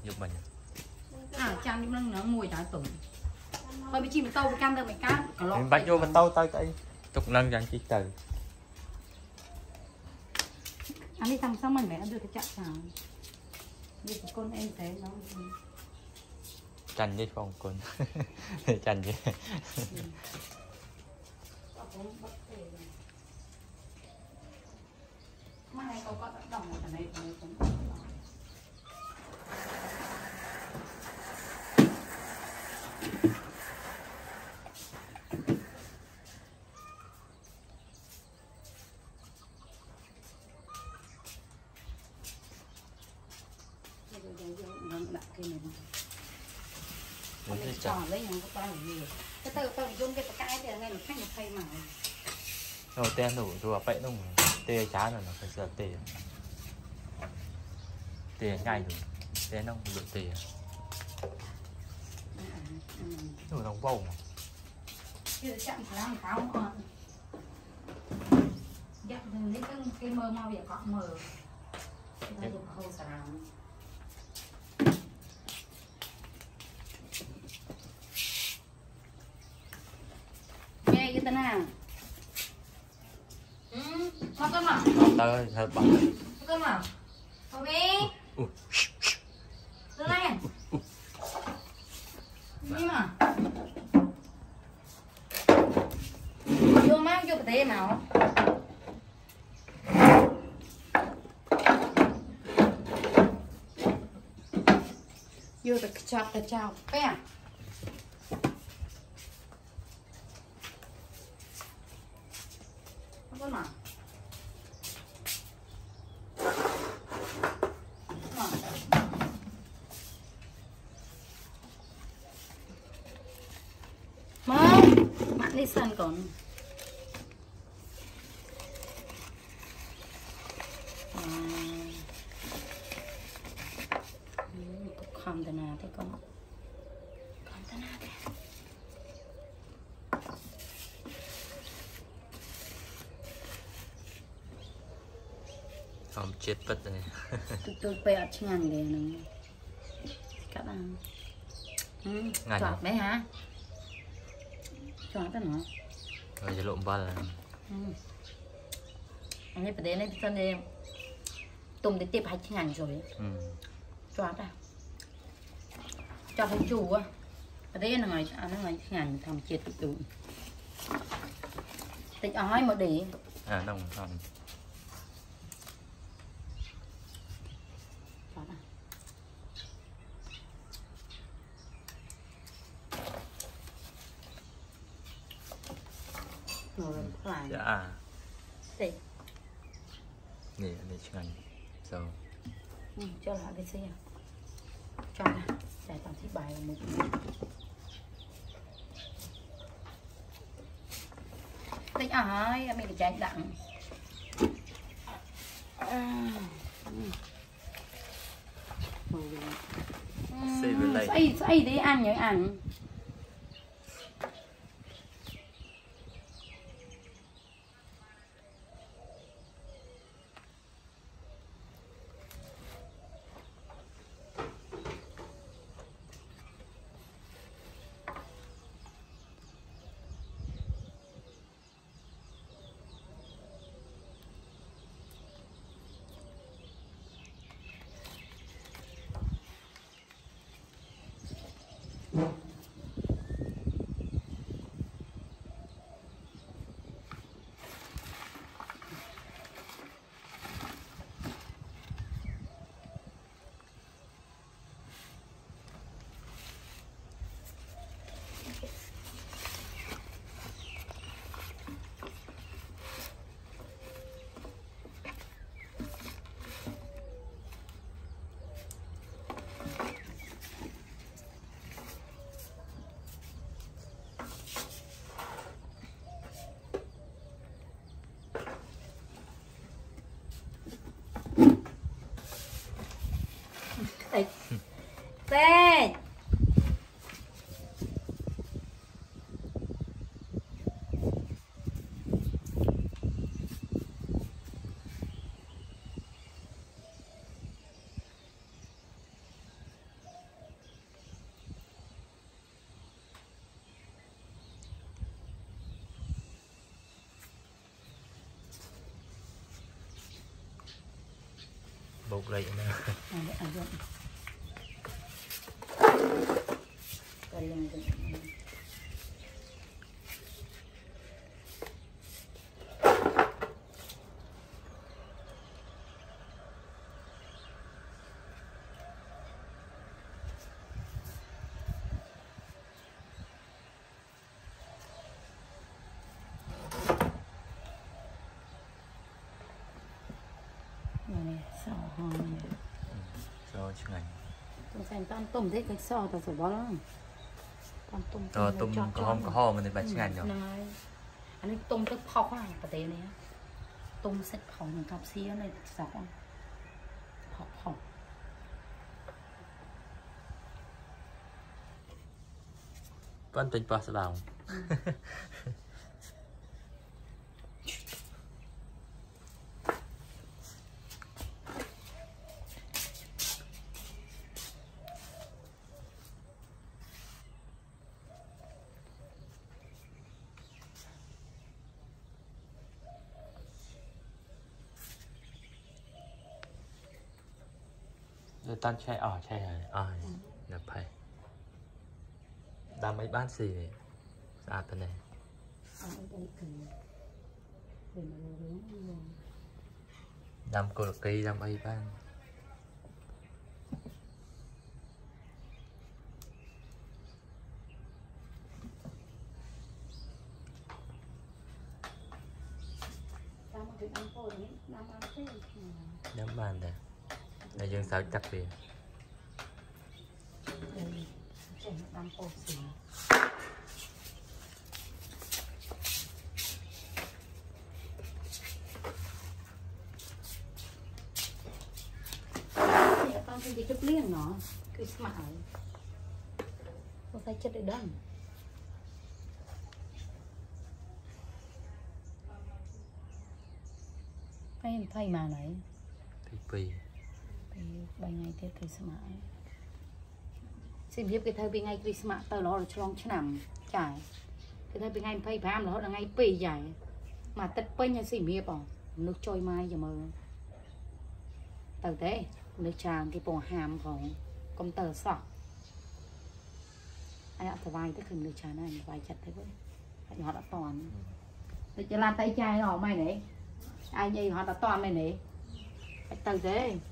giúp mình chăn nhưng nó mùi đã tủng thôi bị chim bị tàu bị cam được mày cá mình bắt vô mình tàu tới tới chục lần dành chỉ từ anh đi thăm xong mình mẹ nó đưa cái chặt vào đi của con em thế nó chanh với con con chanh với mai có đồng ở này cũng tròn lấy nhau có bao nhiêu cái tao dùng cái cái thì ngày mình khách một thay mà rồi tên đủ rồi vậy đúng tê chán rồi nó phải sợ tê tê ngay rồi tê nó được tê đủ đồng bầu mà chưa chậm lắm tháo ngon dắt lấy cái mơ mau vậy có mờ nó dùng khâu xà ràng nghe cái tên nào có cơm à tao hơi bận có cơm à có bé đưa này đi mà vô má vô cái tê nào vô được chọc cái chào bé con mà bạn đi sân còn không thế nào thế con không thế nào thế không chết bất này tôi bẹt ngàn để này các bạn chọt đấy hả chọt đó nữa rồiจะlộn bal anh ấy phải đến đây cho nên tùng để tiếp 2 ngàn rồi chọt à chọt thấy chủ á ở đây là ngày nó ngày ngàn thầm chết tụi tịch ói mà để nông còn dạ đây nè để chừng rồi cho lại cái xe cho này để tao thích bài là một thích ơi mình phải chạy đặng xây đi ăn những ăn Tê hộp lấy nữa so chứ ngành tôm xanh tan tôm thế cái so tao phải bó lắm tan tôm tôm có ho mình thì bạch chứ ngành rồi anh ấy tôm tức phọc à bà tế này tôm sạch phọc những cặp xí này sọc phọc vẫn tính bao sao tan chay chay rồi nhập phải đam mấy bán gì ra bên này đam cột cây đam mấy bán đam bàn này là dân sao chắc đi đam cột xì con thì chút liêng nó cứ smart có phải chất để đâm hay thay mà này thì bài ngày tiếp thì smart xin biết cái thời bị ngày Christmas tao nó là trong năm trải cái thời bị ngày thay phàm nó là ngày pì dài mà tất bên nhà xin biết bỏ nước trôi mai giờ mơ tờ thế nước tràn cái bồn hàm của công tờ sọ ai đã thở vai tức hình nước tràn này vai chặt thế vậy họ đã toàn để cho làm tay trai họ mày đấy ai vậy họ đã toàn mày đấy tờ thế